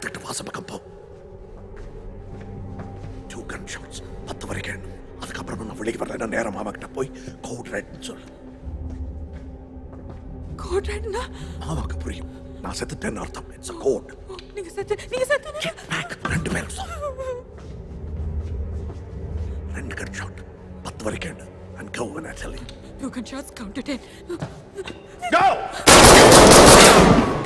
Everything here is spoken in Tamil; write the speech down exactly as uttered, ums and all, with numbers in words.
எடுத்துட்டு வாச பக்கம் போ. டூ கன் ஷாட்ஸ் பத்து வரைக்கும் எண்ணும். அதுக்கப்புறம் நான் வெளியே வரல நேரம் மாமா கிட்ட போய் கோட் ரெட்னு சொல்லு. கோட் ரெட்னா மாமாக்கு புரியும். நான் செத்துட்டேன்னு அர்த்தம். It's a code. நீங்க செத்து நீங்க செத்து பேக் ரெண்டு பேரும் சொல்லு. ரெண்டு கன் ஷாட் பத்து வரைக்கும் எண்ணு. And go when I tell you. Two gunshots, count to ten. Go!